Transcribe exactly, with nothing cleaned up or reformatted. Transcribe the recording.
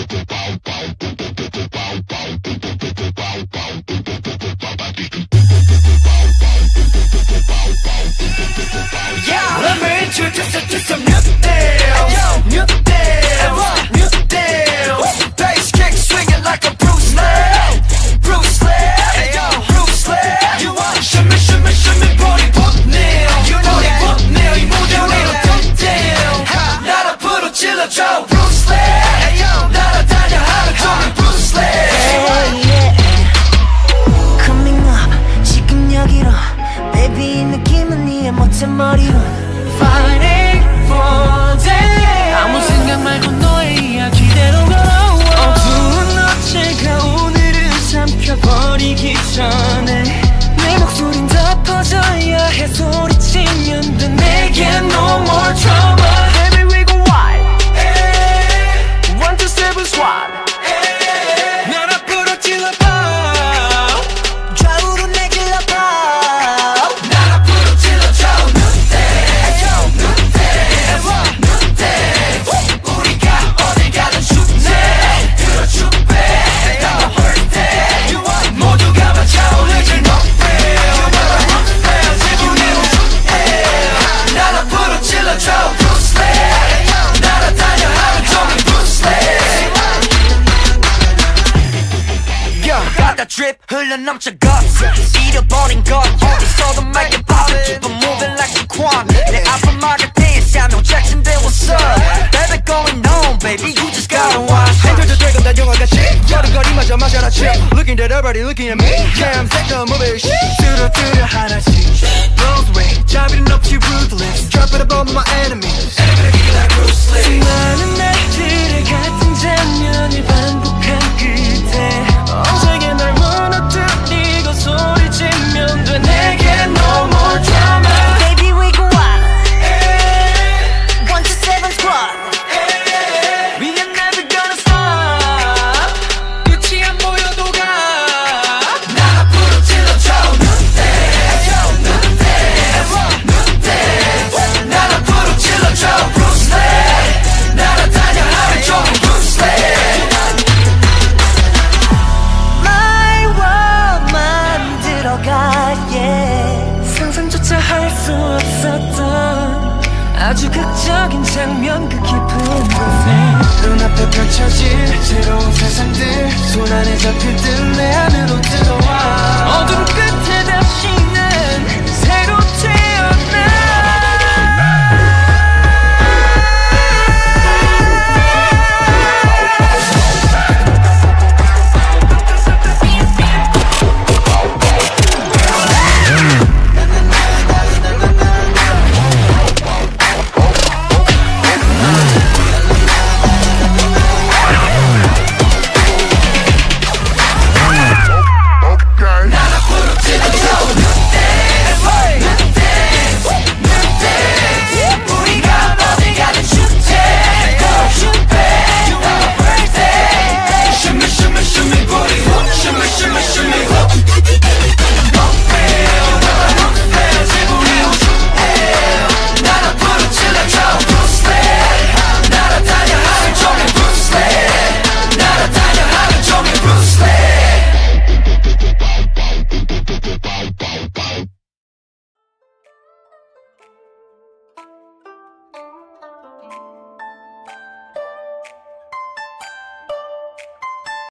Let me introduce you to some new deals, new deals, new deals. Bass kick swinging like a Bruce Lee, Bruce Lee, Bruce Lee. You want shimmy, shimmy, shimmy, body pop nail. You know they pop nail, 이 무대 위로 top down. 나를 부르질러줘 Bruce Lee, 날아다녀 하루 종일 Bruce Lee. Coming up, 지금 여기로 Baby 이 느낌은 네의 멋진 머리로 Fighting for day. 아무 생각 말고 너의 이야기대로 걸어와. 어두운 어제가 오늘은 삼켜버리기 전에 내 목소린 더 퍼져야 해. 소리치면 돼 내게 no more trouble. Baby we go wild, one two seven squad. 날 앞으로 찔러봐, 좌우로 내 길러봐. 날 앞으로 찔러줘 눈대, 눈대, 눈대. 우리가 어딜 가든 춥네, 들어줄게. 나 birthday 모두가 맞춰오르지 높이. 지구는 우주해. 날 앞으로 찔러줘 Bruce Lee. 날아다녀 하루 종일 Bruce Lee. Yeah, got that drip 흘러넘쳐 guts. 잃어버린 것 어디서도 make it pop. Keep on moving like a quan. 내 앞을 막을 때 Samuel Jackson there what's up. Baby going on baby you just gotta watch. Enter the dragon 다 영화같이 걸음걸이마저 마셔라 chill. Looking at everybody looking at me. Yeah I'm sick of moving shit. 뚜루뚜루 하나씩 Blows away 자비는 없이 ruthless. Drop it above my enemies. like Bruce Lee. 수많은 날들의 같은 장면을 반복한 그대 언제게 날 무너뜨리고 소리치면 돼 내게 no more drama. Baby we go wild, one two seven squad. We are never gonna stop. 끝이 안 보여도 가. 날 앞으로 찔러줘 눈대, 눈대, 눈대. 날 앞으로 찔러줘 Bruce Lee. 날아다녀 하루 종일 Bruce Lee. My world 만들어가 yeah. 상상조차 할 수 없었던 아주 극적인 장면 그 깊은 곳에 눈앞에 펼쳐질 새로운 세상들 손 안에 잡힐 듯 내 안으로 들어와.